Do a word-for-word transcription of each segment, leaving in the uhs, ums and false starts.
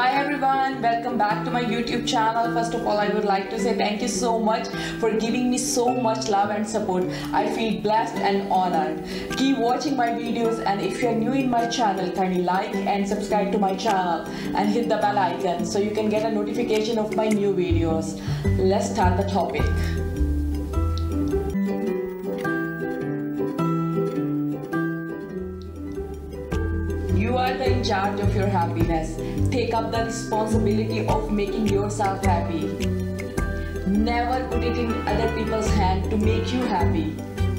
Hi everyone, welcome back to my YouTube channel. First of all, I would like to say thank you so much for giving me so much love and support. I feel blessed and honored. Keep watching my videos, and if you're new in my channel, kindly like and subscribe to my channel and hit the bell icon so you can get a notification of my new videos. Let's start the topic. You are the in charge of your happiness. Take up the responsibility of making yourself happy. Never put it in other people's hand to make you happy.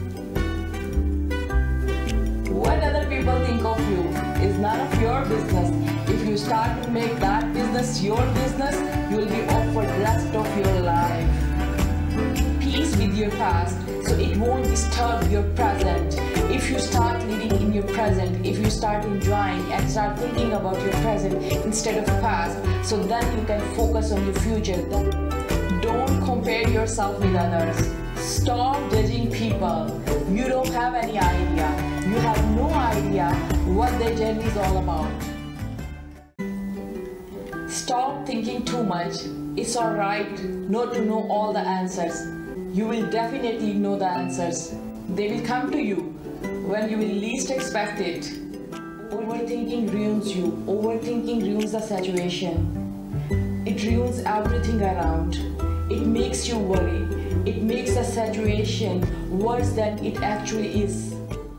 What other people think of you is none of your business. If you start to make that business your business, you will be off for the rest of your life. Peace with your past so it won't disturb your present. If you start living in your present, if you start enjoying and start thinking about your present instead of past, so then you can focus on your future. Don't compare yourself with others. Stop judging people. You don't have any idea. You have no idea what their journey is all about. Stop thinking too much. It's alright not to know all the answers. You will definitely know the answers. They will come to you when you will least expect it. Overthinking ruins you. Overthinking ruins the situation. It ruins everything around. It makes you worry. It makes the situation worse than it actually is.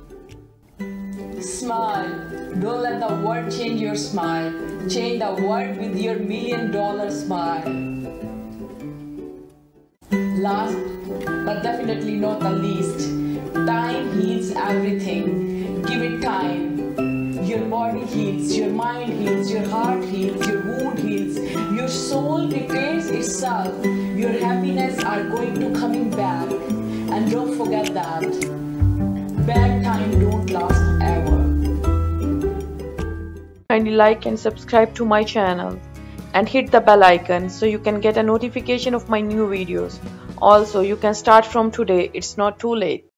Smile. Don't let the world change your smile. Change the world with your million dollar smile. Last but definitely not the least, time heals everything. Give it time. Your body heals, your mind heals, your heart heals, your wound heals, your soul repairs itself. Your happiness are going to coming back. And don't forget that bad time don't last ever. Kindly like and subscribe to my channel and hit the bell icon so you can get a notification of my new videos. Also, you can start from today. It's not too late.